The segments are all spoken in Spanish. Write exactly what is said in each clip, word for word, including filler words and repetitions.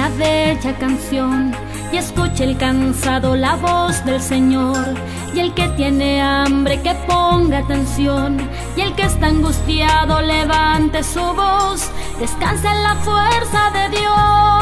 la bella canción y escuche el cansado la voz del Señor. Y el que tiene hambre que ponga atención, y el que está angustiado levante su voz. Descansa en la fuerza de Dios.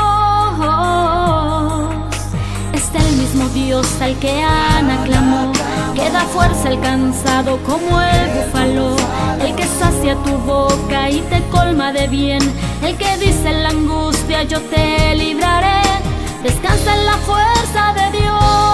Es el mismo Dios al que Ana clamó, que da fuerza al cansado como el búfalo, el que sacia tu boca y te colma de bien, el que dice en la angustia yo te libraré. Descansa en la fuerza de Dios.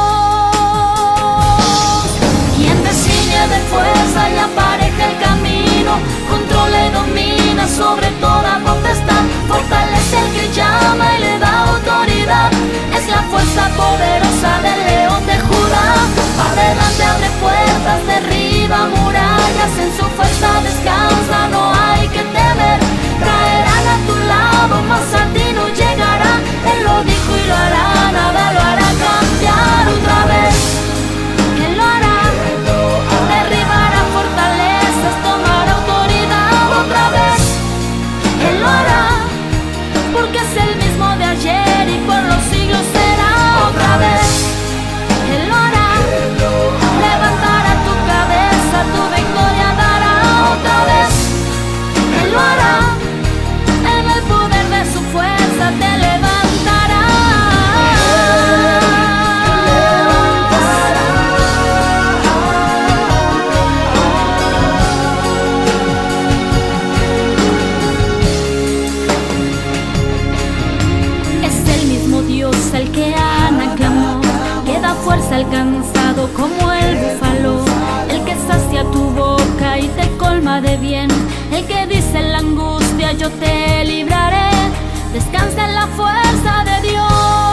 Quien te ciñe de fuerza y apareja el camino, controla y domina sobre toda potestad, fortalece al que llama y le da autoridad. Es la fuerza poderosa del león de Judá. Adelante abre puertas, derriba murallas, en su fuerza descansa, no hay que temer. Traerán a tu lado, mas a ti no llegará. Él lo dijo y lo hará, nada lo hará cambiar otra vez. Él lo hará, derribará fortalezas, tomará autoridad otra vez. Él lo hará, porque es el mismo de ayer y por los siglos será otra vez. Él lo hará, levantará tu cabeza, tu victoria dará otra vez. Él lo hará, en el poder de su fuerza te levantará. Es el mismo Dios al que Ana clamó, que da fuerza al cansado como el búfalo, el que sacia tu boca y te colma de bien, el que dice en la angustia yo te libraré. Descansa en la fuerza de Dios.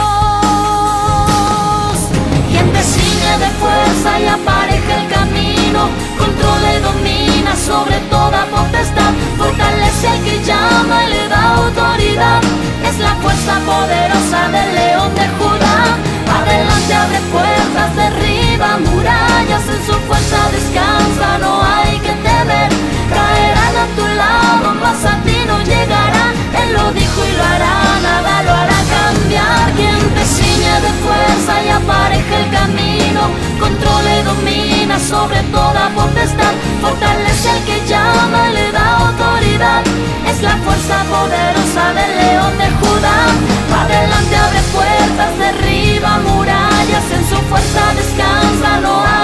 Quien te ciñe de fuerza y apareja el camino, controla y domina sobre toda potestad, fortalece al que llama y le da autoridad. Es la fuerza poderosa del león de Judá. Adelante abre puertas, derriba murallas, en su fuerza descansa, no hay que temer. Traerán a tu lado, mas a ti no llegará. Él lo dijo y lo hará, nada lo hará cambiar. Quien te ciñe de fuerza y apareja el camino, controla y domina sobre toda potestad, fortalece al que llama y le da autoridad. Es la fuerza poderosa del león de Judá. Adelante abre puertas, derriba murallas, en su fuerza descansa, no hay